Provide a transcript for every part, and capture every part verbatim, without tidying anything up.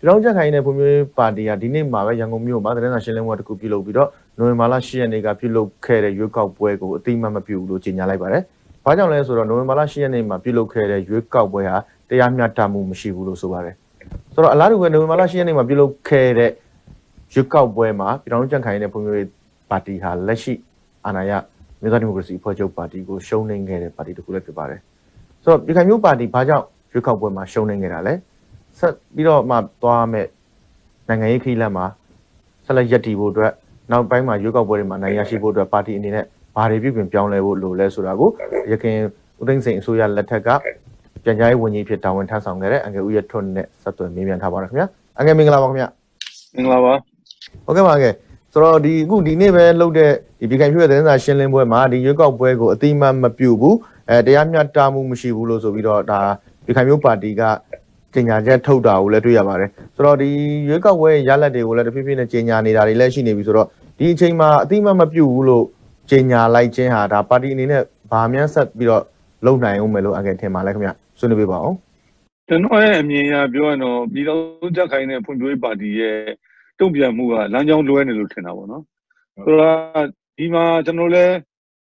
Ground Jack in a Pumi party at Dini Mava, Yango Mother and Shilling water could be low, no Malashi and Nega Pilo Care, Yuka Puego, Timama Pulo, China Libare. Pajalas or no Malashi and Nima Pilo Care, Yuka Boya, the Yamatamu Mishibulo Subare. So a lot of when no Malashi and Nima Pilo Care, Yuka Boema, Ground Jack in a Pumi party, Leshi, Anaya, Democracy, Pajo party, go showing a party to collect the bar. So you can you party, Paja, Yuka Boema showing it, Ale. So, we don't map Dame Nangaki Lama, Salajati would now by my Yuka Borima, Nayashi would a party in it, party you can pion level low less Surago. You can wouldn't say so. You'll let her go. Janjai when you put down and Tassangere and we are turned Saturn, maybe and Tabaramia. I get Minglavamia. Minglava. Okay, Mange. So the good never loaded if you can hear the National Wema, the Yuka Buego, a team Mapubu, the Yamia Tamu Mushibulo, so we don't become your party got. Kenya told out let you about it. So the Yuka way Yala de will let the people in a Kenya need a relation. So the Chema, Tima Mapu, Kenya like Chena, a party in it, Bamia sat below low nine melo against him, like me. Soon be bound. The no, I mean, Buono, below Jacquine, Pundu body, don't be a mover, Lanjong Luan Lieutenant. So, Ima Janole,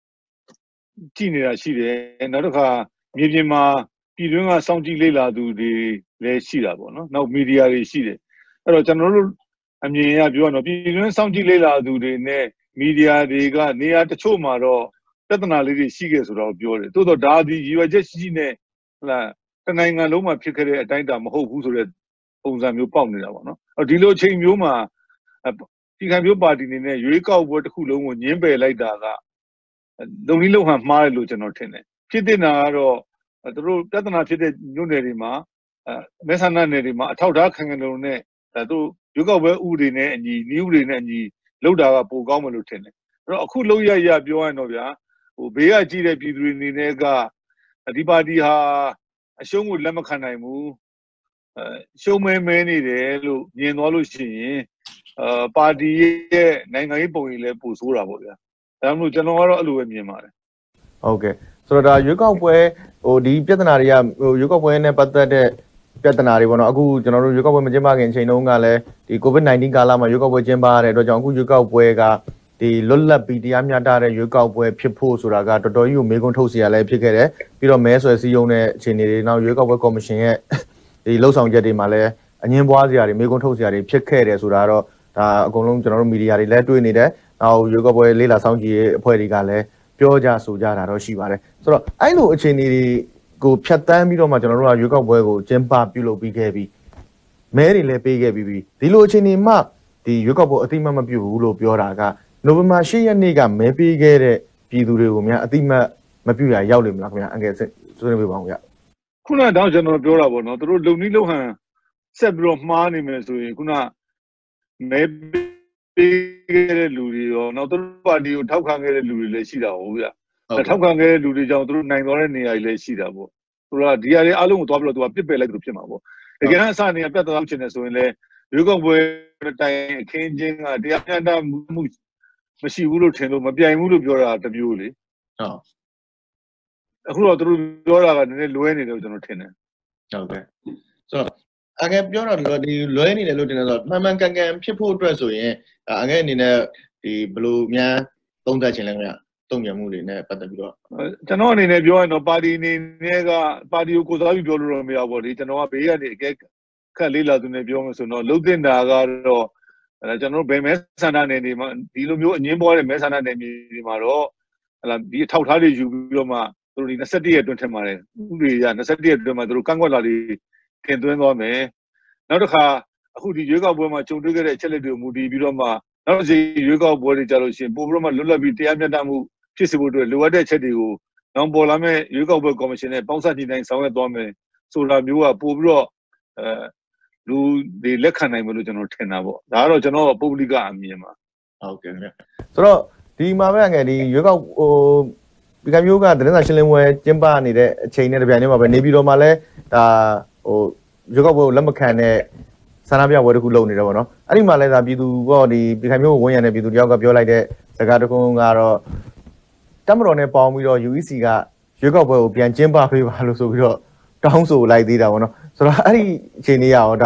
Tina, she, another medium. Pidunga Santi Lela do the Le Silabo, no? Now media is seated. Hello, General. I mean, I do not be Santi Lela do the ne media, they got near the Choma or Petanali Seagers or Biore. To the Daddy, you are just seen a Tananga Loma Picare at Dindam, hope who's read Ozam you pounded no? Or Dilo Chain Yuma, you can be party in a Eureka word who long Yembe like that. Don't you know how my lieutenant? Pitina or the road doesn't have to do Nerima, Messana Nerima, Tauda Kanganone, that do you go where Udine and ye knew in and ye Loda Pogama lieutenant. Kuloya Yabuanovia, Ubea Gide Pidri Nega, Adibadi ha, a show with Lamakanaimu, show me many there, Yenolushi, party, Nangaipo in Lepusura. I'm not general Luemia. Okay. So the Yuka way or the Pietanaria, Yuka way and but that Piatanari, one of good general Yuka Majama and Chenongale, the COVID nineteen Galama, Yuka Wajamba, and Jangu Yuka Wega, the Lula Pidiamia Dara, Yuka way, Pipo Suraga, to you, Megon Tosia, like Picare, Piro Meso, as you know, Chini, now Yuka way commission, the Losang Jedi Male, and Yemboazia, Megon Tosia, Picare, Suraro, Golong General Media, let to in it, now Yuka way, Lila Sangi, Poeticale. Pioja Suja Roshibare. So I know a chenny go Chatam, you know, Majora, you got Wego, Jempa, Pilo, Big Heavy, Mary Le Big Heavy, the Lochini map, the Yukapo, a Timama Pulo, Pioraga, Novema, she and Niga, maybe get it, Pidurumia, a Tima, Mapua, Yaulim, like me, and get it. So we won't get. Kuna down General Pura, not the road, Lumilo, several money, Kuna, maybe. Luri or not the body you talk on a Luri Leshida. The talk on a Luri down through nine or any Leshida. Dia Alum to to a people like the Pimabo. Again, Sunny, a better option as when you go where the time changing a Diana Mashi Ulu Tendo, Mabia Mulu Biora, the Muli. Oh. Who are through Dora and Lueni of the Lieutenant. Okay. So I get your Lueni, the Lieutenant. My man can get people dress away. Again in the blue Mia, don't touch in Don't you move in there, but the Tanon in a joint of body in Nega, body who could have your room about it and no be a Kalila to Nebion, so no look in the agar or General Bemes and any man, Dilu, Nimbo and Messana Nemaro, and be taught how did you Roma through the necessity at Temare, the necessity at Doma through Kangolari, can do no me. Not a car. Who did you go with my children? A children, Moody Biroma, not the Yuga body Jaloshin, Bobroma, Lula Bitiamadamu, Kissable to Luade Chedu, Nambolame, Yuga Commission, Ponsati and Sawa Dome, Sura Mua, Pobro, Lu the Lekanai General Tenavo, the Arojano Publica Mima. Okay. So, the Mavanga, the Yuga become Yuga, the national way, Jimbani, the chain of Yanima, Nebiro Male, or Yuga Lamacan. Sanabia were who loaned it over. I didn't let that be to body become your way and be to yoga like the Sagatukunga Tamaron palm with all you see got Yuga will be and Jimba, so we don't so like the one. So I Chenia or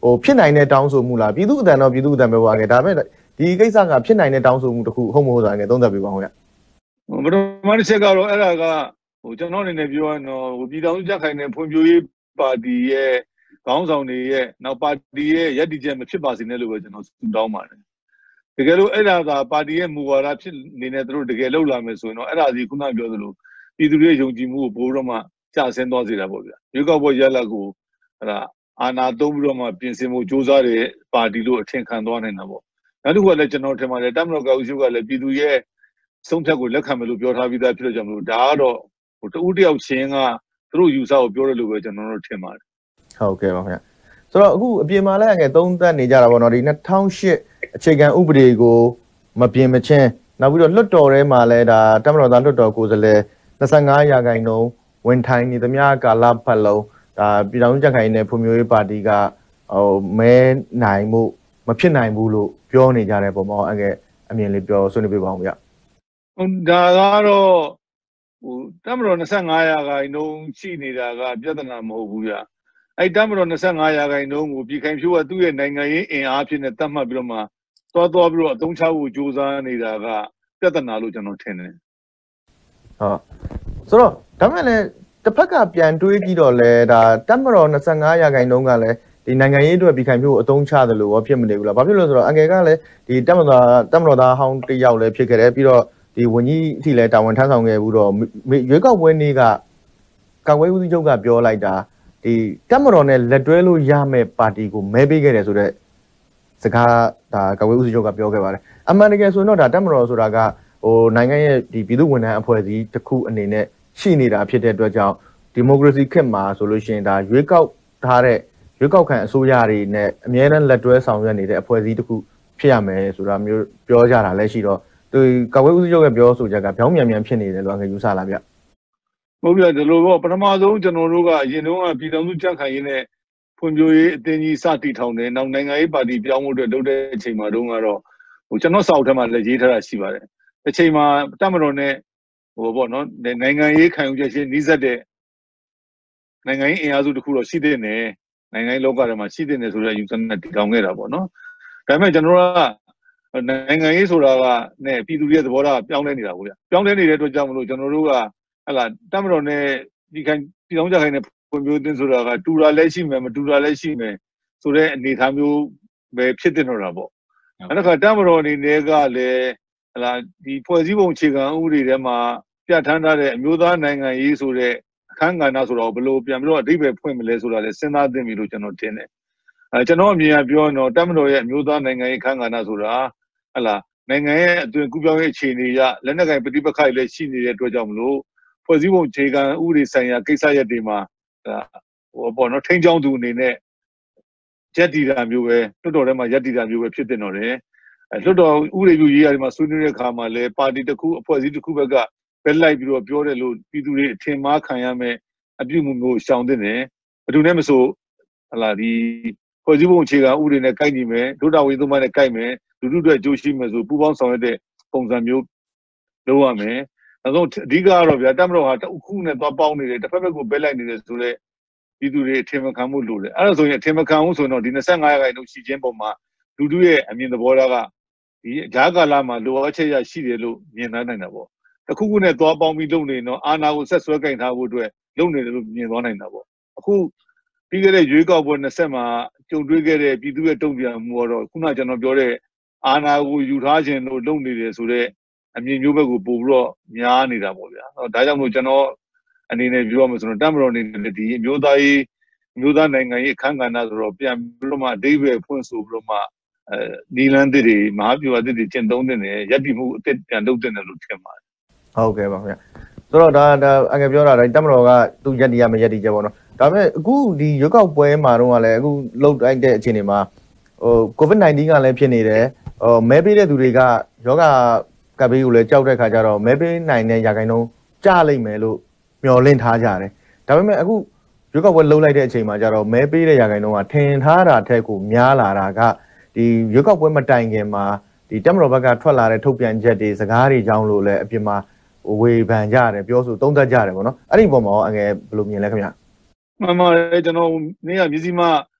ဟိုဖြစ်နိုင်တဲ့တောင်းဆိုမှုလားပြည်သူ့အတန်တော့ပြည်သူ့အတန်ပဲပေါ့အငယ်ဒါပေမဲ့ဒီကိစ္စကဖြစ်နိုင်တဲ့တောင်းဆိုမှုတစ်ခုဟုတ်မဟုတ်ဆိုတာအငယ်သုံးသပ်ပြပါဦးဗျပထမတစ်ချက်ကတော့အဲ့ဒါကဟိုကျွန်တော်အနေနဲ့ပြောရတော့ဟိုပြည်တော်စုကြက်ခိုင်တဲ့ဖွံ့ဖြိုးရေးပါတီရဲ့ခေါင်းဆောင်တွေရဲ့နောက်ပါတီရဲ့ရည်တည်ချက်မဖြစ်ပါစေနဲ့လို့ပဲကျွန်တော်ဆုတောင်းပါတယ်တကယ်လို့အဲ့ဒါသာပါတီရဲ့မူဝါဒဖြစ်နေတဲ့သူတို့တကယ်လှုပ်လာမယ်ဆိုရင်တော့အဲ့ဒါစီခုနပြောသလိုပြည်သူတွေယုံကြည်မှုကိုပို့တော့မှကျဆင်းသွားစေတာပေါ့ဗျာရွေးကောက်ပွဲရလဒ်ကိုအဲ့ဒါအာဏာသုံးပြီးတော့မှပြင်ဆင်မှုစ조사တဲ့ပါတီလို့အထင်ခံသွားနေတာပေါ့နောက်တစ်ခုကလည်းကျွန်တော်ထင်ပါတယ်တပ်မတော်ကောက်စုကလည်းပြည်သူရဲ့ဆုံးဖြတ်ကိုလက်ခံမယ်လို့ပြောထားပြီးသားဖြစ်လို့ကြောင့်မလို့ဒါကတော့ဟိုတဦးတယောက်ချင်းကသူတို့ယူဆကိုပြောတယ်လို့ပဲကျွန်တော်တို့ထင်ပါတယ်ဟုတ်ကဲ့ပါခင်ဗျဆိုတော့အခုအပြင်မှာလည်းငယ်သုံးသပ်နေကြတာပေါ့နော်ဒီ၂၀၀၈အခြေခံဥပဒေကိုမပြင်မချင်းနောက်ပြီးတော့လွတ်တော်ထဲမှာလည်းဒါတပ်မတော်သားလွတ်တော်ကိုယ်စားလှယ်၂၅ရာခိုင်နှုန်းဝင်ထိုင်နေသမျှကာလပတ်လုံးဒါပြည်ထောင်စုကြက်ခိုင်နဲ့ဖွံ့ဖြိုးရေးပါတီကဟိုမဲနိုင်မှုမဖြစ်နိုင်ဘူးလို့ပြောနေကြတဲ့ပုံမှာအငယ်အမြင်လေးပြောဆွေးနွေးပြပါအောင်ဗျဟုတ်ဒါကတော့ဟိုတပ်မတော်၂၅ရာခိုင်နှုန်းရှိနေတာကပြဿနာမဟုတ်ဘူးဗျအဲ့တပ်မတော်၂၅ရာခိုင်နှုန်းကိုပြည်ခိုင်ဖြိုးကသူ့ရဲ့နိုင်ငံရေးအင်အားဖြစ်နေတတ်မှတ်ပြီးတော့မှသွားသွားပြီးတော့အသုံးချဖို့ကြိုးစားနေတာကပြဿနာလို့ကျွန်တော်ထင်တယ်ဟုတ်ဆိုတော့ဒါမှလည်းတစ်ဖက်ကပြန်တွေးကြည့်တော့လဲဒါတပ်မတော်၂၅ရာခိုင်နှုန်းကလည်းဒီနိုင်ငံရေးအတွက်ပြည်ခိုင်ဖြိုးအသုံးချတယ်လို့ရောဖြစ်မနေဘူးလားဘာဖြစ်လို့လဲဆိုတော့အငယ်ကလည်းဒီတပ်မတော်တပ်မတော်သားဟောင်းတစ်ယောက်လည်းဖြစ်ခဲ့တယ်ပြီးတော့ဒီဝန်ကြီးအထိလည်းတာဝန်ထမ်းဆောင်ခဲ့ဘူးတော့ရွေးကောက်ပွဲနေ့ကကာကွယ်ဦးစီးချုပ်ကပြောလိုက်တာဒီတပ်မတော်နဲ့လက်တွဲလို့ရမယ့်ပါတီကိုမဲပေးခဲ့တယ်ဆိုတော့စကားဒါကာကွယ်ဦးစီးချုပ်ကပြောခဲ့ပါတယ်အမှန်တကယ်ဆိုရင်တော့ဒါတပ်မတော်ဆိုတာကဟိုနိုင်ငံရဲ့ဒီပြည်သူ့ဝန်ထမ်းအဖွဲ့အစည်းတစ်ခုအနေနဲ့ရှိနေတာဖြစ်တဲ့အတွက်ကြောင့်ဒီမိုကရေစီခေတ်မှာဆိုလို့ရှိရင်ဒါရွေးကောက်ထားတဲ့ရွေးကောက်ခံအစိုးရတွေနဲ့အများနဲ့လက်တွဲဆောင်ရွက်နေတဲ့အဖွဲ့အစည်းတစ်ခုဖြစ်ရမယ်ဆိုတာမျိုးပြောကြတာလည်းရှိတော့သူကာကွယ်ဦးစီးချုပ်ကပြောဆိုချက်ကပြောင်းမြန်မြန်ဖြစ်နေတယ်လို့ငါယူဆလာဗျဟုတ်ပြီဒီလိုပေါ့ပထမဆုံးကျွန်တော်တို့ကအရင်တုန်းကပြည်တော်စုကြက်ခိုင်ရေးနဲ့ဖွံ့ဖြိုးရေးအသင်းကြီးစတင်ထောင်တယ်နောက်နိုင်ငံရေးပါတီပြောင်းဖို့အတွက်လုပ်တဲ့အချိန်မှာတုန်းကတော့ဟိုကျွန်တော်စာအုပ်ထဲမှာလည်းရေးထားတာရှိပါတယ်အချိန်မှာတပ်မတော်နဲ့ဟိုပေါ့နော်နိုင်ငံရေးခံယူချက်ချင်းနှီးစပ်တဲ့နိုင်ငံရေးအင်အားစုတစ်ခုတော့ရှိတဲ့နေနိုင်ငံရေးလောကထဲမှာရှိတဲ့နေဆိုတဲ့ယူဆနဲ့တည်ထောင်ခဲ့တာပေါ့နော်ဒါပေမဲ့ကျွန်တော်တို့ကနိုင်ငံရေးဆိုတာကနဲ့ပြည်သူရဲ့သဘောထားပြောင်းလဲနေတာပေါ့ဗျပြောင်းလဲနေတဲ့အတွက်ကြောင့်မလို့ကျွန်တော်တို့ကဟလာတပ်မတော်နဲ့ဒီခိုင်ပြည်ထောင်ကြခိုင်နဲ့ဖွံ့ဖြိုးသင်းဆိုတာကတူတာလည်းရှိမယ်မတူတာလည်းရှိမယ်ဆိုတဲ့အနေအထားမျိုးပဲဖြစ်တင်တော့တာပေါ့အဲ့ဒါကတပ်မတော်အနေနဲ့ကလည်းဟလာဒီဖွဲ့စည်းပုံအခြေခံဥပဒေထဲမှာပြဋ္ဌာန်းထားတဲ့အမျိုးသားနိုင်ငံရေးဆိုတဲ့အခန်းကဏ္ဍဆိုတော့ဘယ်လိုပြန်ပြီးတော့အဓိပ္ပာယ်ဖွင့်မလဲဆိုတာလည်းစဉ်းစားသင့်ပြီလို့ကျွန်တော်ထင်တယ်အဲကျွန်တော်အမြင်အပြောရင်တော့တပ်မတော်ရဲ့အမျိုးသားနိုင်ငံရေးအခန်းကဏ္ဍဆိုတာဟလာနိုင်ငံရဲ့အသွင်ကူးပြောင်းရေးအခြေအနေအရလက်နက်ကိုင်ပဋိပက္ခတွေလည်းရှိနေတဲ့အတွက်ကြောင့်မလို့ဖွဲ့စည်းပုံအခြေခံဥပဒေဆိုင်ရာကိစ္စရပ်တွေမှာဟိုပေါ့နော်ထိန်းချောင်းသူအနေနဲ့ရက်တည်တာမျိုးပဲလွှတ်တော်ထဲမှာရက်တည်တာမျိုးပဲဖြစ်တင်တော့တယ်အဲလွှတ်တော်ဥပဒေပြုရေးရာတွေမှာဆွေးနွေးတဲ့အခါမှာလည်းပါတီတစ်ခုအဖွဲ့အစည်းတစ်ခုဘက်ကပဲလိုက်ပြီးတော့ပြောတယ်လို့ပြည်သူတွေအထင်မှားခံရမယ်အပြုမှုမျိုးရှောင်တင်တယ်ဘယ်သူနဲ့မဆိုဟလာဒီဖွဲ့စည်းပုံအခြေခံဥပဒေနဲ့ကိုက်ညီမယ်ဒုတာဝေသုံးပါးနဲ့ကိုက်မယ်လူထုအတွက်အကျိုးရှိမယ်ဆိုပူးပေါင်းဆောင်ရွက်တဲ့ပုံစံမျိုးလုပ်ရမယ်နောက်ဆုံးအဓိကကတော့ဗျာတပ်မတော်ဟာတခုနဲ့သွားပေါင်းနေတယ်တစ်ဖက်ဘက်ကိုပဲလိုက်နေတယ်ဆိုတော့ပြည်သူတွေအထင်မခံမှုလိုတယ်အဲ့ဒါဆိုရင်အထင်မခံဘူးဆိုတော့ဒီ၂၅ရာခိုင်နှုန်းရှိခြင်းပုံမှာလူထုရဲ့အမြင်သဘောထားကဒီဂျားကာလာမှာလိုအပ်ချက်ရရှိတယ်လို့မြင်နိုင်တာပေါ့တခုခုနဲ့သွားပေါင်းပြီးလုပ်နေတော့အာဏာကိုဆက်ဆွဲကင်ထားဖို့အတွက်လုပ်နေတယ်လို့မြင်သွားနိုင်တာပေါ့အခုပြီးခဲ့တဲ့ရွေးကောက်ပွဲနှစ်ဆက်မှာကြုံတွေ့ခဲ့တဲ့ပြည်သူရဲ့တုံ့ပြန်မှုကတော့ခုနကျွန်တော်ပြောတဲ့အာဏာကိုယူထားခြင်းလို့လုပ်နေတယ်ဆိုတော့အမြင်မျိုးဘက်ကိုပို့ပြီးတော့များနေတာပေါ့ဗျာဒါကြောင့်မို့ကျွန်တော်အနေနဲ့ပြောရမယ်ဆိုတော့တပ်မတော်အနေနဲ့ဒီအမျိုးသားရေးအမျိုးသားနိုင်ငံရေးအခမ်းကဏ္ဍဆိုတော့ပြန်ပြီးတော့မှအဓိပ္ပာယ်ဖွင့်ဆိုပြီးတော့မှအဲဒီလန်တစ်တွေမဟာဗျူဟာတစ်တွေကျင့်သုံးတဲ့နေရပ်တည်မှုအသစ်ပြန်လုပ်တဲ့နေလို့ထင်ပါတယ်ဟုတ်ကဲ့ပါခင်ဗျဆိုတော့ဒါဒါအငယ်ပြောတာဒါတပ်မတော်ကသူရပ်တည်ရမယ်ရပ်တည်ချက်ပေါ့နော်ဒါပေမဲ့အခုဒီရွေးကောက်ပွဲမှာတော့ကလည်းအခုလှုပ်တိုက်တဲ့အခြေအနေမှာဟိုကိုဗစ်-၁၉ ကလည်းဖြစ်နေတယ်ဟိုမဲပေးတဲ့သူတွေကယောဂကပ်ဘေးကိုလည်းကြောက်တဲ့ခါကျတော့မဲပေးနိုင်တဲ့ရာခိုင်နှုန်းကျလိမ့်မယ်လို့မျှော်လင့်ထားကြတယ်ဒါပေမဲ့အခုရွေးကောက်ပွဲလှုပ်လိုက်တဲ့အချိန်မှာကျတော့မဲပေးတဲ့ရာခိုင်နှုန်းကထင်ထားတာထက်ကိုများလာတာကဒီရွေးကောက်ပွဲမတိုင်ခင်မှာဒီတပ်မတော်ဘက်ကထွက်လာတဲ့ထုတ်ပြန်ချက်တွေစကားတွေကြောင်းလို့လည်းအပြင်မှာဝေဖန်ကြတယ်ပြောဆိုသုံးသပ်ကြတယ်ပေါ့နော်အဲ့ဒီပုံမှာအငယ်ဘယ်လိုမြင်လဲခင်ဗျမှန်ပါတယ်ကျွန်တော်နေ့ကမြစည်းမ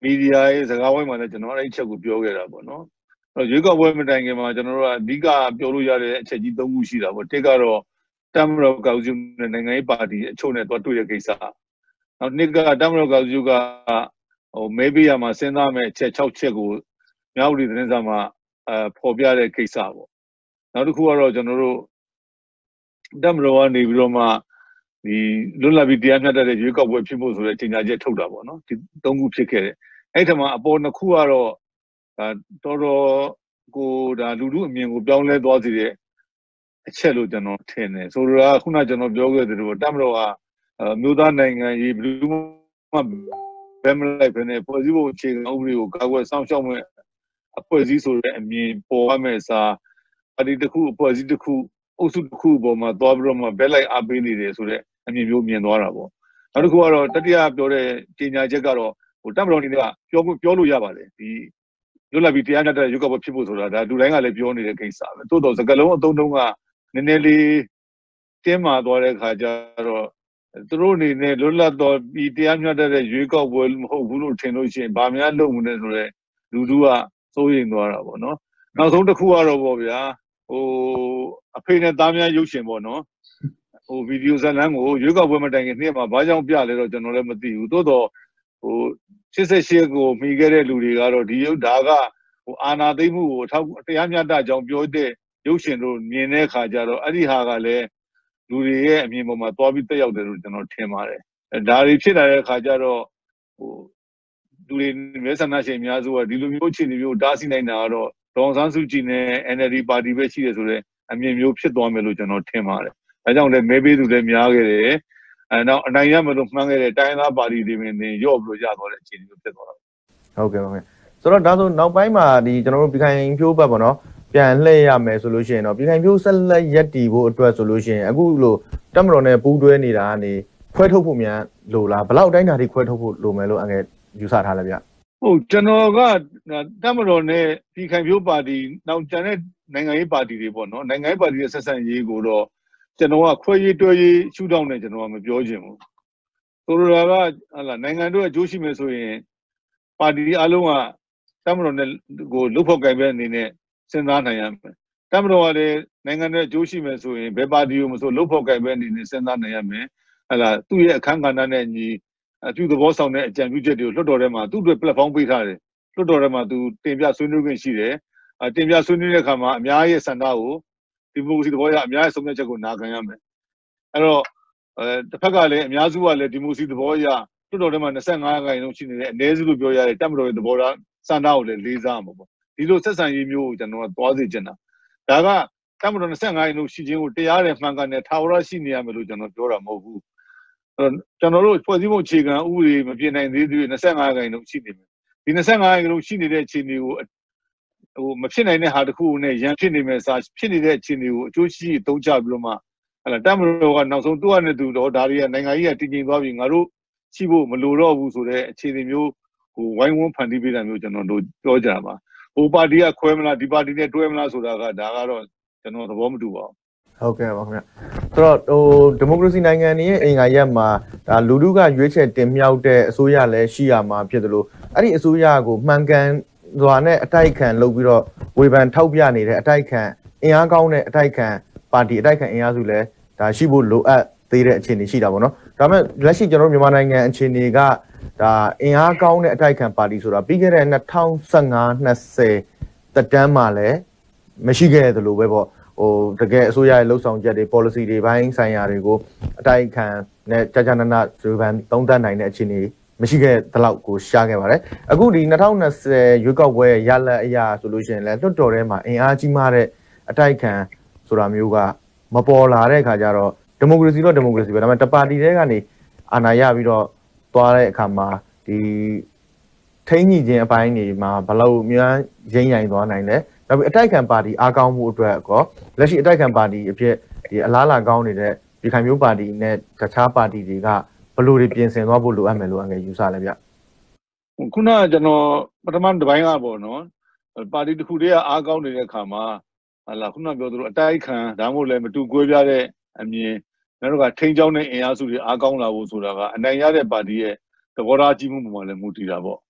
media ရဲ့စကားဝိုင်းမှာလည်းကျွန်တော်အဲ့အချက်ကိုပြောခဲ့တာပေါ့နော်အဲ့ရွေးကောက်ပွဲမတိုင်ခင်မှာကျွန်တော်တို့ကအဓိကပြောလို့ရတဲ့အချက်ကြီး၃ခုရှိတာပေါ့တစ်ကတော့တမရောကောက်စုနဲ့နိုင်ငံရေးပါတီအချို့နဲ့တော့တွေ့တဲ့ကိစ္စနောက်နှစ်ကတမရောကောက်စုကဟိုမေးပေးရမှာစဉ်းစားမဲ့အချက်၆ချက်ကိုမြောက်ဥပဒေသတင်းစာမှာအပေါ်ပြတဲ့ကိစ္စပေါ့နောက်တစ်ခုကတော့ကျွန်တော်တို့တမရောကနေပြီးတော့မှဒီလွတ်လပ်ပြီးတရားမျှတတဲ့ရွေးကောက်ပွဲဖြစ်ဖို့ဆိုတဲ့ကြေညာချက်ထုတ်တာပေါ့နော်ဒီသုံးခုဖြစ်ခဲ့တယ်အဲ့ထက်မှအပေါ်နှစ်ခုကတော့ဒါတော်တော်ကိုဒါလူလူအမြင်ကိုပြောင်းလဲသွားစေတဲ့အချက်လို့ကျွန်တော်ထင်တယ်ဆိုတော့ခုနကျွန်တော်ပြောခဲ့သလိုတမတော်ကအမျိုးသားနိုင်ငံရေးဘယ်လိုမှဘယ်မလိုက်ဘဲနဲ့ဖွဲ့စည်းဖို့အခြေခံဥပဒေကိုကာကွယ်ဆောင်ရှောက်မဲ့အဖွဲ့အစည်းဆိုတဲ့အမြင်ပေါ်ရမယ့်အစားအဒီတစ်ခုအဖွဲ့အစည်းတစ်ခုအုပ်စုတစ်ခုပေါ်မှာသွားပြီးတော့မှဘက်လိုက်အားပေးနေတယ်ဆိုတဲ့အမြင်မျိုးမြင်သွားတာပေါ့နောက်တစ်ခုကတော့တတိယပြောတဲ့ကြေညာချက်ကတော့ဟိုတမတော်အနေနဲ့ကပြောပြောလို့ရပါတယ်ဒီလွတ်လပ်ပြီးတရားမျှတတဲ့ရွေးကောက်ပွဲဖြစ်ဖို့ဆိုတာဒါလူတိုင်းကလည်းပြောနေတဲ့ကိစ္စပဲတိုးတော့စကလုံးအသုံးတုံးကနည်းနည်းလေးတင်းမာသွားတဲ့ခါကျတော့သူတို့အနေနဲ့လွတ်လပ်တော့ပြီးတရားမျှတတဲ့ရွေးကောက်ပွဲမဟုတ်ဘူးလို့ထင်လို့ရှိရင်ဗာများလုပ်မှုနဲ့ဆိုတော့လူလူကစိုးရိမ်သွားတာပေါ့နော်နောက်ဆုံးတစ်ခုကတော့ပေါ့ဗျာဟိုအဖေနဲ့သားများရုပ်ရှင်ပေါ့နော်ဟိုဗီဒီယိုဇာတ်လမ်းကိုရွေးကောက်ပွဲမတိုင်ခင်နေ့မှာဘာကြောင့်ပြလဲတော့ကျွန်တော်လည်းမသိဘူးတိုးတော့ဟိုရှစ်ဆယ့်ရှစ်ကိုမိခဲ့တဲ့လူတွေကတော့ဒီရုပ်ဒါကဟိုအာနာသိမှုကိုအထောက်တရားမျှတကြောင်းပြောတဲ့ရုပ်ရှင်တို့မြင်တဲ့အခါကျတော့အဲ့ဒီဟာကလည်းလူတွေရဲ့အမြင်ပေါ်မှာသွားပြီးတက်ရောက်တယ်လို့ကျွန်တော်ထင်ပါတယ်ဒါတွေဖြစ်လာတဲ့အခါကျတော့ဟိုလူတွေမဲဆန္ဒရှင်အများစုကဒီလိုမျိုးအခြေအနေမျိုးတားဆီးနိုင်တာကတော့ဒေါအောင်ဆန်းစုကြည်နဲ့ N L D ပါတီပဲရှိတယ်ဆိုတော့အမြင်မျိုးဖြစ်သွားမယ်လို့ကျွန်တော်ထင်ပါတယ်ဒါကြောင့်လည်းမဲပေးသူလည်းများခဲ့တယ်အဲနောက်အနိုင်ရမလို့မှန်းခဲ့တဲ့တိုင်းသားပါတီတွေနဲ့ရော့ပြီးတော့ရသွားတဲ့အခြေအနေမျိုးဖြစ်သွားတာဟုတ်ကဲ့ပါခင်ဗျဆိုတော့ဒါဆိုနောက်ပိုင်းမှာဒီကျွန်တော်တို့ပြည်ခိုင်ဖြိုးဘက်ပေါ့နော်ပြန်လှည့်ရမယ်ဆိုလို့ရှိရင်တော့ပြည်ခိုင်ဖြိုးဆက်လက်ရက်တည်ဖို့အတွက်ဆိုလို့ရှိရင်အခုလိုတက်မတော်နဲ့ပူးတွဲနေတာကနေခွဲထုတ်ဖို့များလိုလားဘယ်လောက်တိုင်းတာထိခွဲထုတ်ဖို့လိုမယ်လို့အငယ်ယူဆထားလဲဗျဟုတ်ကျွန်တော်ကတက်မတော်နဲ့ပြည်ခိုင်ဖြိုးပါတီနောက်ကျန်တဲ့နိုင်ငံရေးပါတီတွေပေါ့နော်နိုင်ငံရေးပါတီရဲ့ဆက်ဆံရေးကိုတော့ကျွန်တော်ကခွဲရေးတွဲရေးရှုထောင့်နဲ့ကျွန်တော်ကမပြောချင်ဘူးဆိုလိုတာကဟာလာနိုင်ငံတို့အကျိုးရှိမယ်ဆိုရင်ပါတီအားလုံးကတက်မတော်နဲ့ကိုလုဖို့ကြိုင်ပဲအနေနဲ့စဉ်းစားနိုင်ရမယ်တက်မတော်ကလည်းနိုင်ငံရဲ့အကျိုးရှိမယ်ဆိုရင်ဘယ်ပါတီကိုမဆိုလုဖို့ကြိုင်ပဲအနေနဲ့စဉ်းစားနိုင်ရမယ်ဟာလာသူ့ရဲ့အခန်းကဏ္ဍနဲ့ညီအပြုသဘောဆောင်တဲ့အကြံပြုချက်တွေကိုလွှတ်တော်ထဲမှာသူ့အတွက် platform ပေးထားတယ်လွှတ်တော်ထဲမှာသူတင်ပြဆွေးနွေးခွင့်ရှိတယ်အတင်ပြဆွေးနွေးတဲ့အခါမှာအများရဲ့စံသားကိုဒီမိုကရေစီသဘောအရအများရဲ့ဆုံးဖြတ်ချက်ကိုနာခံရမယ်အဲ့တော့အဲတစ်ဖက်ကလည်းအများစုကလည်းဒီမိုကရေစီသဘောအရလွှတ်တော်ထဲမှာ၂၅ရာခိုင်နှုန်းရှိနေတဲ့အနည်းစုလို့ပြောရတဲ့တပ်မတော်ရဲ့သဘောထားစံသားကိုလည်းလေးစားမှာပေါ့ဒီလိုဆက်ဆံရေးမျိုးကိုကျွန်တော်ကသွားစေချင်တာဒါကတပ်မတော်၂၅ရာခိုင်နှုန်းရှိခြင်းကိုတရားတယ်မှန်ကန်တယ်ထာဝရရှိနေရမယ်လို့ကျွန်တော်ပြောတာမဟုတ်ဘူးကျွန်တော်တို့ဖွဲ့စည်းပုံအခြေခံဥပဒေမပြင်နိုင်သေးသေး၂၅ရာခိုင်နှုန်းရှိနေမယ်ဒီ၂၅ရာခိုင်နှုန်းရှိနေတဲ့အခြေအနေကိုဟိုမဖြစ်နိုင်တဲ့ဟာတစ်ခုနဲ့ရန်ဖြစ်နေမယ်စာဖြစ်နေတဲ့အခြေအနေကိုအကျိုးရှိအသုံးချပြီးတော့မှဟလာတပ်မတော်ကနောက်ဆုံးသူ့အနေနဲ့သူတော့ဒါတွေကနိုင်ငံကြီးကတည်ငြိမ်သွားပြီငါတို့ရှိဖို့မလိုတော့ဘူးဆိုတဲ့အခြေအနေမျိုးဟိုဝိုင်းဝန်းဖန်တီးပေးတာမျိုးကျွန်တော်တို့ပြောကြပါဟိုပါတီကခွဲမလားဒီပါတီနဲ့တွဲမလားဆိုတာကဒါကတော့ကျွန်တော်သဘောမတူပါဘူးဟုတ်ကဲ့ပါခင်ဗျဆိုတော့ဟိုဒီမိုကရေစီနိုင်ငံတွေရဲ့အင်္ဂါရက်မှာဒါလူထုကရွေးချယ်တင်မြှောက်တဲ့အစိုးရလည်းရှိရမှာဖြစ်တယ်လို့အဲ့ဒီအစိုးရကိုမှန်ကန်စွာနဲ့အတိုက်ခံလုပ်ပြီးတော့ဝေဖန်ထောက်ပြနေတဲ့အတိုက်ခံအင်အားကောင်းတဲ့အတိုက်ခံပါတီအတိုက်ခံအင်အားစုလည်းဒါရှိဖို့လိုအပ်သေးတဲ့အခြေအနေရှိတာပေါ့နော်ဒါပေမဲ့လက်ရှိကျွန်တော်မြန်မာနိုင်ငံအခြေအနေကဒါအင်အားကောင်းတဲ့အတိုက်ခံပါတီဆိုတာပြီးခဲ့တဲ့၂၀၁၅ ၂၀တက်တန်းမှာလည်းမရှိခဲ့သလိုပဲပေါ့ဟိုတကယ်အစိုးရရဲ့လှုပ်ဆောင်ချက်တွေ policy တွေဘိုင်းဆိုင်ရာတွေကိုအတိုက်ခံနဲ့ကြာကြာနာနာဇူပန်သုံးသပ်နိုင်တဲ့အခြေအနေမရှိခဲ့တဲ့လောက်ကိုရှားခဲ့ပါတယ်အခုဒီ၂၀၂၀ရွေးကောက်ပွဲရလဒ်အရာဆိုလို့ရှိရင်လည်းလွှတ်တော်ထဲမှာအင်အားကြီးမားတဲ့အတိုက်ခံဆိုတာမျိုးကမပေါ်လာတဲ့အခါကျတော့ဒီမိုကရေစီတော့ဒီမိုကရေစီပဲဒါပေမဲ့တပါတီတွေကနေအာဏာရပြီးတော့သွားတဲ့အခါမှာဒီထိန်းညှိခြင်းအပိုင်းတွေမှာဘလို့များရင်းရိုင်သွားနိုင်လဲနောက်ပြီးအတိုက်ခံပါတီအားကောင်းမှုအတွက်ကောလက်ရှိအတိုက်ခံပါတီအဖြစ်ဒီအလားအလာကောင်းနေတဲ့ပြည်ခိုင်မျိုးပါတီနဲ့တခြားပါတီတွေကဘလို့တွေပြင်ဆင်သွားဖို့လိုအပ်မယ်လို့အငယ်ယူဆလဲဗျခုနကကျွန်တော်ပထမတစ်ပိုင်းကပေါ့နော်ပါတီတစ်ခုတည်းကအားကောင်းနေတဲ့အခါမှာဟာလာခုနပြောသလိုအတိုက်ခံဒါမှမဟုတ်လည်းမတူကွဲပြားတဲ့အမြင်နောက်တော့ကထိန်းချောင်းတဲ့အင်အားစုတွေအားကောင်းလာဖို့ဆိုတာကအနိုင်ရတဲ့ပါတီရဲ့သဘောထားကြီးမှုပုံမှာလည်းမူတည်တာပေါ့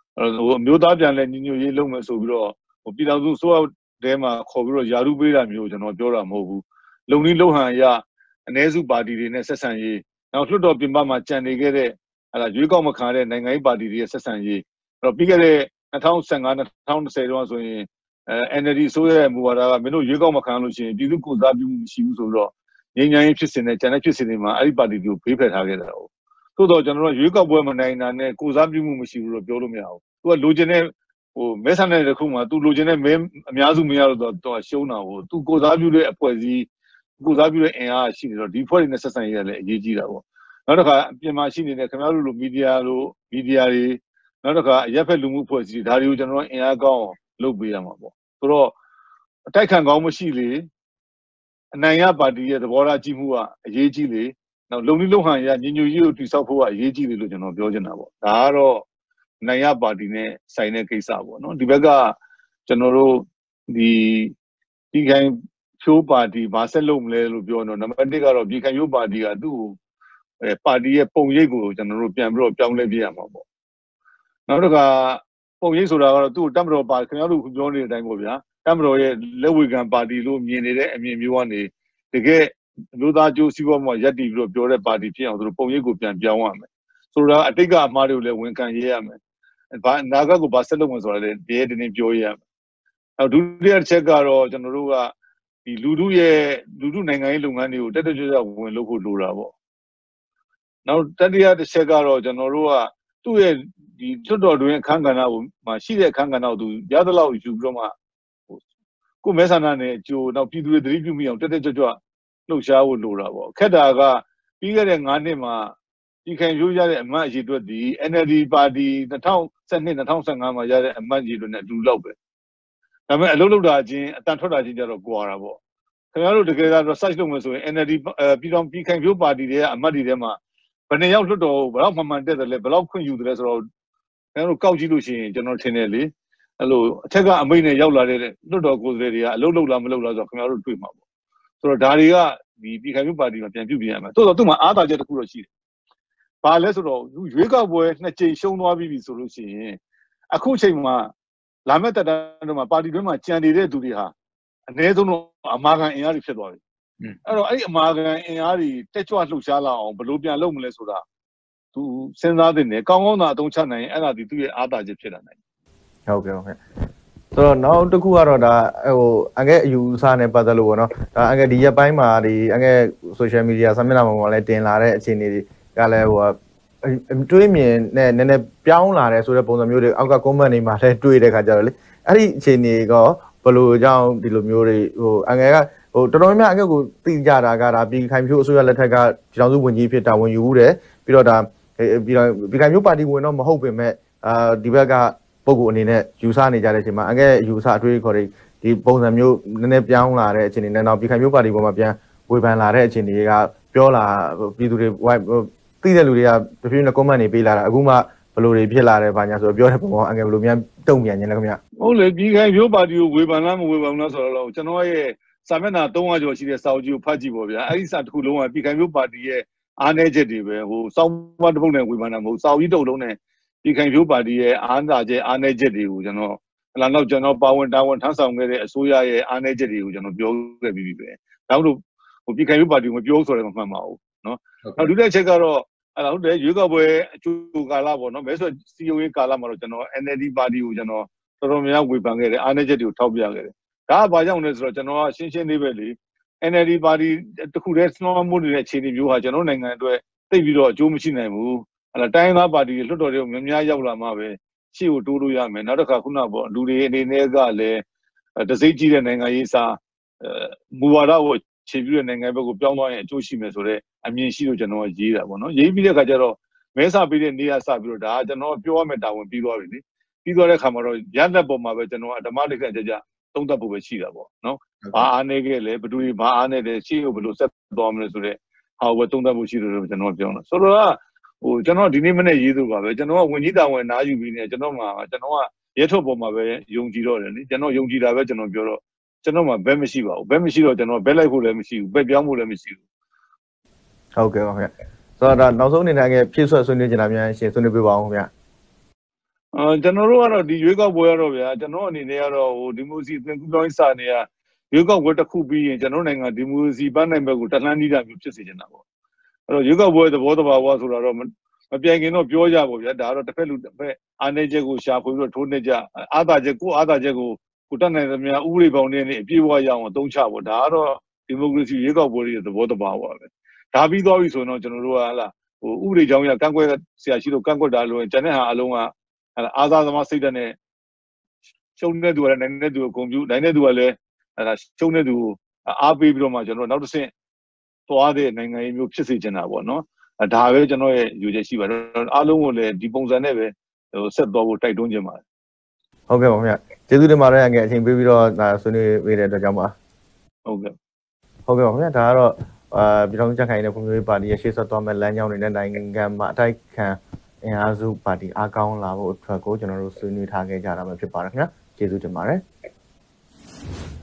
မျိုးသားပြန်လဲညီညွတ်ရေးလုပ်မယ်ဆိုပြီးတော့ပြည်တော်စုစိုးရောက်တဲမှာခေါ်ပြီးတော့ယာရုပေးတာမျိုးကျွန်တော်ပြောတာမဟုတ်ဘူးလုံနည်းလုံဟန်ရအ ਨੇ စုပါတီတွေနဲ့ဆက်ဆံရေးနောက်လွှတ်တော်ပြင်ပမှာကြံနေခဲ့တဲ့အဲဒါရွေးကောက်မခံတဲ့နိုင်ငံရေးပါတီတွေရဲ့ဆက်ဆံရေးအဲ့တော့ပြီးခဲ့တဲ့၂၀၁၅ ၂၀၂၀တုန်းဆိုရင်အဲ N L D ဆိုရဲ့မူဝါဒကမင်းတို့ရွေးကောက်မခံလို့ရှိရင်ပြည်သူ့ကိုယ်စားပြုမှုမရှိဘူးဆိုတော့ငြိမ်းချမ်းရေးဖြစ်စဉ်နဲ့ကြံတဲ့ဖြစ်စဉ်တွေမှာအဲ့ဒီပါတီတွေကိုဖေးဖယ်ထားခဲ့တာဟုတ်သို့တော့ကျွန်တော်တို့ရွေးကောက်ပွဲမနိုင်တာနဲ့ကိုယ်စားပြုမှုမရှိဘူးလို့ပြောလို့မရဘူးသူကလိုချင်တဲ့ဟိုမဲဆန္ဒတဲ့ခုမှသူလိုချင်တဲ့မဲအများစုမရတော့သူကရှုံးတာဟိုသူကိုယ်စားပြုတဲ့အဖွဲ့အစည်းကိုယ်စားပြုတဲ့အင်အားရှိနေတော့ဒီဖွဲ့တွေနဲ့ဆက်ဆံရေးရလည်းအရေးကြီးတာပေါ့နောက်တစ်ခါအပြင်မှာရှိနေတဲ့ခင်ဗျားတို့လိုမီဒီယာလိုမီဒီယာတွေနောက်တစ်ခါအရက်ဖက်လူမှုအဖွဲ့အစည်းတွေဒါတွေကိုကျွန်တော်အင်အားကောင်းလုပ်ပေးရမှာပေါ့ဆိုတော့အတိုက်ခံကောင်းမရှိလေအနိုင်ရပါတီရဲ့သဘောထားကြီးမှုကအရေးကြီးလေနောက်လုံနည်းလုံဟန်ရညီညွတ်ရေးကိုတည်ဆောက်ဖို့ကအရေးကြီးတယ်လို့ကျွန်တော်ပြောချင်တာပေါ့ဒါကတော့နိုင်ရပါတီနဲ့ဆိုင်တဲ့ကိစ္စပေါ့နော်ဒီဘက်ကကျွန်တော်တို့ဒီဒီခိုင်ဖြိုးပါတီဘာဆက်လုပ်မလဲလို့ပြောတော့နံပါတ်တစ်ကတော့ဒီခိုင်ဖြိုးပါတီကသူ့အဲပါတီရဲ့ပုံရိပ်ကိုကျွန်တော်တို့ပြန်ပြီးတော့ပြောင်းလဲပြရမှာပေါ့နောက်တစ်ခါပုံရိပ်ဆိုတာကတော့သူ့တပ်မတော်ပါခင်ဗျားတို့ပြောနေတဲ့အတိုင်းပေါ့ဗျာတပ်မတော်ရဲ့လက်ဝေခံပါတီလို့မြင်နေတဲ့အမြင်မျိုးကနေတကယ်လူသားကျိုးစီးပွားမှာရပ်တည်ပြီးတော့ပြောတဲ့ပါတီဖြစ်အောင်သူတို့ပုံရိပ်ကိုပြန်ပြောင်းရမယ်ဆိုတော့အတိတ်ကအမှားတွေကိုလည်းဝန်ခံရေးရမယ်ဘာနာဂတ်ကိုဘာဆက်လုပ်မှဆိုတာလည်းတည်းတည်းပြောရမယ်နောက်ဒုတိယတစ်ချက်ကတော့ကျွန်တော်တို့ကဒီလူထုရဲ့လူထုနိုင်ငံရေးလုပ်ငန်းတွေကိုတက်တက်ကြွကြွဝင်လုပ်ဖို့လိုတာပေါ့နောက်တတိယတစ်ချက်ကတော့ကျွန်တော်တို့ကသူ့ရဲ့ဒီကျွတ်တော်တွင်အခန်းကဏ္ဍကိုမှရှိတဲ့အခန်းကဏ္ဍကိုသူရသလောက်ယူပြီးတော့မှကိုမဲဆန္ဒနဲ့အကျိုးနောက်ပြည်သူတွေသတိပြုမိအောင်တက်တက်ကြွကြွလှုပ်ရှားဖို့လိုတာပေါ့ခက်တာကပြီးခဲ့တဲ့၅နှစ်မှာဒီခံရိုးရတဲ့အမတ်အရေးအတွက်ဒီ N L D ပါတီ၂၀၁၂ ၂၀၁၅မှာရတဲ့အမတ်ကြီးတွေနဲ့အတူလောက်ပဲဒါပေမဲ့အလုပ်လုပ်တာချင်းအတန်ထွက်တာချင်းကြတော့ကွာတာပေါ့ခင်ဗျားတို့တကယ်ကတော့ search လုပ်မယ်ဆိုရင် N L D ပြည်တော်ပြည်ခံဖြိုးပါတီတွေကအမတ်တွေထဲမှာဘယ်နှစ်ယောက်လွတ်တော်ဘယ်တော့မှမှန်တက်တယ်လဲဘယ်တော့ခွင့်ယူတယ်လဲဆိုတော့ခင်ဗျားတို့ကောက်ကြည့်လို့ရှိရင်ကျွန်တော်ထင်တယ်လေအဲ့လိုအထက်ကအမိန့်နဲ့ရောက်လာတဲ့လွတ်တော်ကိုယ်စားလှယ်တွေကအလုပ်လုပ်လားမလုပ်လားဆိုတော့ခင်ဗျားတို့တွေ့မှာပေါ့ဆိုတော့ဒါတွေကဒီပြည်ခံဖြိုးပါတီမှာပြန်ပြုပြင်ရမယ်တိုးတော့သူ့မှာအားသာချက်တစ်ခုတော့ရှိတယ်ဘာလဲဆိုတော့ရွေးကောက်ပွဲနှစ်ကြိမ်ရှုံးသွားပြီးပြီဆိုလို့ရှိရင်အခုချိန်မှာလာမယ့်တက်တန်းတွေမှာပါတီတွင်းမှာကြံနေတဲ့သူတွေဟာအ ਨੇ ဆုံးတော့အမာခံအင်အားတွေဖြစ်သွားပြီအဲ့တော့အဲ့ဒီအမာခံအင်အားတွေတက်ကြွလှုပ်ရှားလာအောင်ဘယ်လိုပြန်လုပ်မလဲဆိုတာသူစဉ်းစားတဲ့နေကောင်းကောင်းသာအသုံးချနိုင်ရင်အဲ့ဒါဒီသူ့ရဲ့အားသာချက်ဖြစ်လာနိုင်ဟုတ်ကဲ့ဟုတ်ကဲ့ဆိုတော့နောက်တစ်ခုကတော့ဒါဟိုအငဲ့အယူအဆနဲ့ပတ်သက်လို့ပေါ့နော်ဒါအငဲ့ဒီရက်ပိုင်းမှာဒီအငဲ့ social media ဆာမျက်နှာပေါ်မှာလည်းတင်လာတဲ့အခြေအနေတွေကလည်းဟိုတွေးမြင်နဲ့နည်းနည်းပြောင်းလာတယ်ဆိုတဲ့ပုံစံမျိုးတွေအောက်က comment တွေမှာလည်းတွေးတဲ့ခါကျတော့လေအဲ့ဒီအခြေအနေကဘယ်လိုကြောင့်ဒီလိုမျိုးတွေဟိုအငဲ့ကဟိုတော်တော်များများအငဲ့ကိုသိကြတာကဒါပြည်ခိုင်ဖြိုးအစိုးရလက်ထက်ကပြည်တော်စုဝန်ကြီးဖြစ်တာဝန်ယူဦးတယ်ပြီးတော့ဒါပြည်တော်ပြည်ခိုင်ဖြိုးပါတီဝင်တော့မဟုတ်ပေမဲ့အာဒီဘက်ကပုံကိုအနေနဲ့ယူဆနေကြတဲ့အချိန်မှာအငဲ့ယူဆအထွေးခေါ်တွေဒီပုံစံမျိုးနည်းနည်းပြောင်းလာတဲ့အခြေအနေနဲ့နောက်ပြည်ခိုင်ဖြိုးပါတီပေါ်မှာပြန်ဝေဖန်လာတဲ့အခြေအနေကပြောလာပြည်သူတွေသိတဲ့လူတွေကတဖြည်းဖြည်းနဲ့ comment တွေပေးလာတာအခုမှဘယ်လိုတွေဖြစ်လာတယ်ဘာညာဆိုတော့ပြောတဲ့ပုံကအငယ်ဘယ်လိုများတုံ့ပြန်ခြင်းလဲခင်ဗျဟုတ်လေပြည်ခိုင်ဖြိုးပါတီကိုဝေဖန်လားမဝေဖန်လားဆိုတော့ကျွန်တော်ရဲ့စာမျက်နှာသုံးရာကျော်ရှိတဲ့စာအုပ်ကြီးကိုဖတ်ကြည့်ပေါ့ဗျာအဲ့ဒီစာတစ်ခုလုံးကပြည်ခိုင်ဖြိုးပါတီရဲ့အားနည်းချက်တွေပဲဟိုစောင်းမတစ်ပုတ်နဲ့ဝေဖန်တာမဟုတ်စာအုပ်ကြီးတစ်အုပ်လုံးနဲ့ပြည်ခိုင်ဖြိုးပါတီရဲ့အားသာချက်အားနည်းချက်တွေကိုကျွန်တော်ဟလာတော့ကျွန်တော်ပါဝင်တာဝန်ထမ်းဆောင်ခဲ့တဲ့အစိုးရရဲ့အားနည်းချက်တွေကိုကျွန်တော်ပြောခဲ့ပြီးပြီပဲဒါမှမဟုတ်ဟိုပြည်ခိုင်ဖြိုးပါတီကိုမပြောဆိုတယ်မမှန်ပါဘူးနော်နောက်ဒုတိယချက်ကတော့အဲ့ဒါဟုတ်တယ်ရွေးကောက်ပွဲအကျိုးကာလပေါ့နော်မဲဆွယ်စီယိုရေးကာလမှာတော့ကျွန်တော် N L D ပါတီကိုကျွန်တော်တော်တော်များများဝေဖန်ခဲ့တယ်အားနည်းချက်တွေကိုထောက်ပြခဲ့တယ်ဒါကဘာကြောင့်လဲဆိုတော့ကျွန်တော်ကရှင်းရှင်းလေးပဲလေ N L D ပါတီတခုတည်းစလုံးမှုနေတဲ့အခြေအနေမျိုးဟာကျွန်တော်နိုင်ငံအတွက်သိပြီးတော့အကျိုးမရှိနိုင်ဘူးအဲ့ဒါတိုင်းသားပါတီလွှတ်တော်တွေကိုများများရောက်လာမှပဲရှေ့ကိုတိုးလို့ရမယ်နောက်တစ်ခါခုနပေါ့လူတွေအနေနဲ့ကလည်းတစိမ့်ကြီးတဲ့နိုင်ငံရေးစာမူဝါဒကိုခြေပြတဲ့နိုင်ငံဘက်ကိုပြောင်းသွားရင်အကျိုးရှိမယ်ဆိုတော့အမြင်ရှိလို့ကျွန်တော်ရေးတာပေါ့နော်ရေးပြီးတဲ့အခါကျတော့မဲဆပေးတဲ့နေရာစပြီးတော့ဒါကကျွန်တော်ပြောရမယ့်တာဝန်ပြီးသွားပြီလေပြီးသွားတဲ့အခါမှာတော့ရလက်ပေါ်မှာပဲကျွန်တော်ဓမ္မတိကကြကြသုံးသပ်ဖို့ပဲရှိတာပေါ့နော်ဘာအားနေခဲ့လဲဘယ်သူတွေဘာအားနေတယ်ရှေ့ကိုဘယ်လိုဆက်သွားမလဲဆိုတော့ဟာဝယ်သုံးသပ်ဖို့ရှိတယ်လို့ကျွန်တော်ပြောတာဆိုတော့ဟိုကျွန်တော်ဒီနေ့မနေ့ရေးသူပါပဲကျွန်တော်ကဝင်ကြီးတာဝန်နားယူပြီးနေကျွန်တော်မှကျွန်တော်ကရဲထုတ်ပေါ်မှာပဲယုံကြည်တော့တယ်လေကျွန်တော်ယုံကြည်တာပဲကျွန်တော်ပြောတော့ကျွန်တော်မှဘက်မရှိပါဘူးဘက်မရှိတော့ကျွန်တော်ဘက်လိုက်ဖို့လည်းမရှိဘူးဘက်ပြောင်းဖို့လည်းမရှိဘူးဟုတ်ကဲ့ပါခင်ဗျဆိုတော့ဒါနောက်ဆုံးအနေနဲ့ငယ်ဖြည့်ဆွတ်ဆွေးနွေးကြတာများရှင်ဆွေးနွေးပေးပါအောင်ခင်ဗျအအာကျွန်တော်တို့ကတော့ဒီရွေးကောက်ပွဲရတော့ဗျာကျွန်တော်အနေနဲ့ကတော့ဟိုဒီမိုစီသင်ကူပြောင်းစာနေရရွေးကောက်ပွဲတစ်ခုပြီးရင်ကျွန်တော်နိုင်ငံဒီမိုစီပန်းနိုင်ဘက်ကိုတလှမ်းနီးတာမျိုးဖြစ်စေချင်တာပေါ့အဲ့တော့ရွေးကောက်ပွဲသဘောတဘာဝဆိုတာတော့မပြိုင်ခင်တော့ပြောကြပါဗျာဒါကတော့တစ်ဖက်လူတစ်ဖက်အားနေချက်ကိုရှာဖွေပြီးတော့ထိုးနေကြအားသာချက်ကိုအားသာချက်ကိုကိုတတ်နိုင်သမျှဥပဒေပေါင်းနဲ့အပြည့်အဝရအောင်အသုံးချပေါ့ဒါကတော့ဒီမိုကရေစီရွေးကောက်ပွဲရဲ့သဘောတဘာဝပဲဒါပြီးသွားပြီဆိုတော့ကျွန်တော်တို့ကဟလာဟိုဥပဒေကြောင်းရကန့်ကွက်ဆရာရှိလို့ကန့်ကွက်တာလို့ကျန်တဲ့ဟာအလုံးကအာသာသမားစိတ်ဓာတ်နဲ့ရှုံးတဲ့သူကလည်းနိုင်တဲ့သူကိုဂုဏ်ပြုနိုင်တဲ့သူကလည်းအဲဒါရှုံးတဲ့သူကိုအားပေးပြီးတော့မှကျွန်တော်နောက်တစ်ဆင့်သွားတဲ့နိုင်ငံရေးမျိုးဖြစ်စေချင်တာပေါ့နော်ဒါပဲကျွန်တော်ရဲ့ယူချက်ရှိပါတယ်အားလုံးကိုလည်းဒီပုံစံနဲ့ပဲဟိုဆက်သွားဖို့တိုက်တွန်းချင်ပါတယ်ဟုတ်ကဲ့ပါခင်ဗျကျေးဇူးတင်ပါတယ်အငယ်အချိန်ပေးပြီးတော့ဒါဆွေးနွေးပေးတဲ့အတွက်ကြောင့်ပါဟုတ်ကဲ့ဟုတ်ကဲ့ပါခင်ဗျဒါကတော့အာပြည်ထောင်စုကြံ့ခိုင်တဲ့ဖွံ့ဖြိုးရေးပါတီရဲ့ရှေ့ဆက်သွားမဲ့လမ်းကြောင်းတွေနဲ့နိုင်ငံမှာအတိုက်ခံအင်အားစုပါတီအားကောင်းလာဖို့အတွက်ကိုကျွန်တော်တို့ဆွေးနွေးထားခဲ့ကြတာပဲဖြစ်ပါတယ်ခင်ဗျကျေးဇူးတင်ပါတယ်